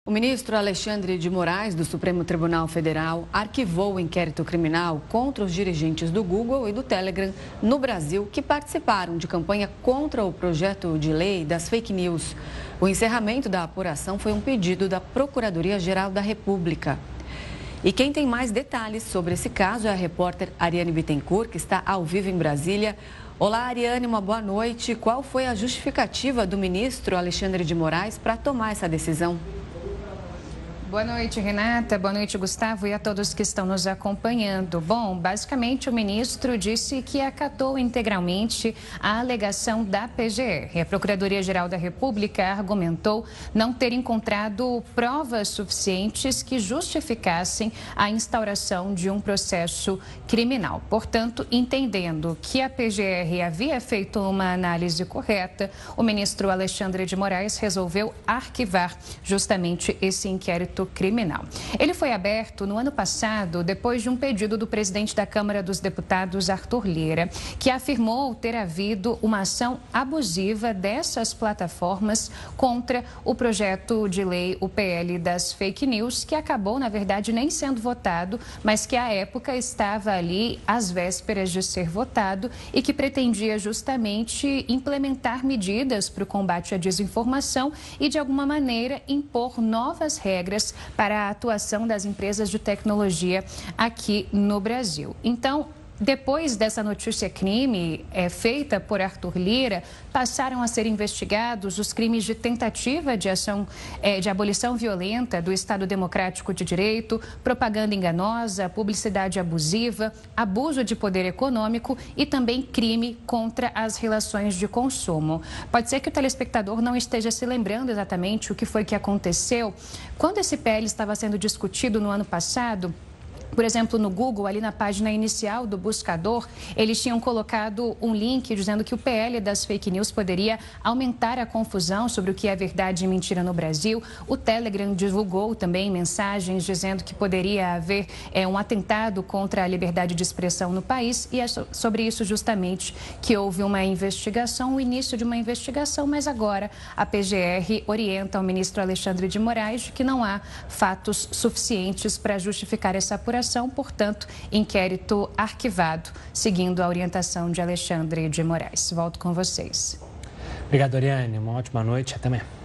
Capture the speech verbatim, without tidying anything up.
O ministro Alexandre de Moraes, do Supremo Tribunal Federal, arquivou o inquérito criminal contra os dirigentes do Google e do Telegram no Brasil que participaram de campanha contra o projeto de lei das fake news. O encerramento da apuração foi um pedido da Procuradoria-Geral da República. E quem tem mais detalhes sobre esse caso é a repórter Ariane Bittencourt, que está ao vivo em Brasília. Olá, Ariane, uma boa noite. Qual foi a justificativa do ministro Alexandre de Moraes para tomar essa decisão? Boa noite, Renata. Boa noite, Gustavo, e a todos que estão nos acompanhando. Bom, basicamente o ministro disse que acatou integralmente a alegação da P G R. A Procuradoria-Geral da República argumentou não ter encontrado provas suficientes que justificassem a instauração de um processo criminal. Portanto, entendendo que a P G R havia feito uma análise correta, o ministro Alexandre de Moraes resolveu arquivar justamente esse inquérito criminal. Ele foi aberto no ano passado, depois de um pedido do presidente da Câmara dos Deputados, Arthur Lira, que afirmou ter havido uma ação abusiva dessas plataformas contra o projeto de lei, o P L das fake news, que acabou, na verdade, nem sendo votado, mas que à época estava ali às vésperas de ser votado e que pretendia justamente implementar medidas para o combate à desinformação e, de alguma maneira, impor novas regras para a atuação das empresas de tecnologia aqui no Brasil. Então, depois dessa notícia crime é, feita por Arthur Lira, passaram a ser investigados os crimes de tentativa de ação é, de abolição violenta do Estado Democrático de Direito, propaganda enganosa, publicidade abusiva, abuso de poder econômico e também crime contra as relações de consumo. Pode ser que o telespectador não esteja se lembrando exatamente o que foi que aconteceu. Quando esse P L estava sendo discutido no ano passado, por exemplo, no Google, ali na página inicial do buscador, eles tinham colocado um link dizendo que o P L das fake news poderia aumentar a confusão sobre o que é verdade e mentira no Brasil. O Telegram divulgou também mensagens dizendo que poderia haver é, um atentado contra a liberdade de expressão no país. E é sobre isso justamente que houve uma investigação, o início de uma investigação, mas agora a P G R orienta o ministro Alexandre de Moraes de que não há fatos suficientes para justificar essa apuração. Portanto, inquérito arquivado, seguindo a orientação de Alexandre de Moraes. Volto com vocês. Obrigado, Ariane. Uma ótima noite. Até amanhã.